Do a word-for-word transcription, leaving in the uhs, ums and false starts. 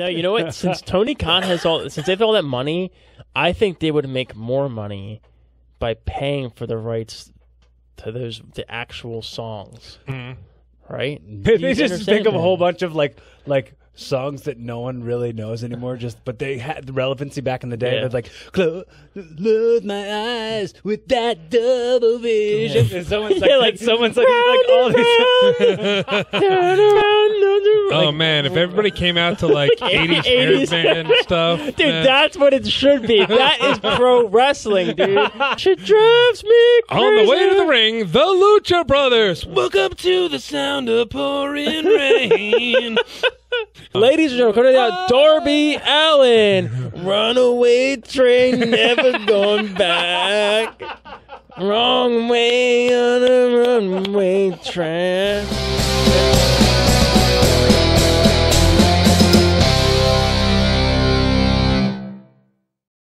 you know what? Since Tony Khan has all, since they have all that money, I think they would make more money by paying for the rights to those the actual songs, mm. right? They, they just think of a whole bunch of like like songs that no one really knows anymore. Just but they had the relevancy back in the day. Yeah. They're like close my eyes with that double vision. Yeah. And someone's like, yeah, like someone's like, like all these. Oh like, man, if everybody came out to like eighties hairband stuff, dude, man. That's what it should be. That is pro wrestling, dude. Shit drives me crazy. On the way to the ring, the Lucha Brothers. Welcome to the sound of pouring rain. Ladies and gentlemen, coming out Darby Allin. Runaway train, never going back. Wrong way on a runaway train.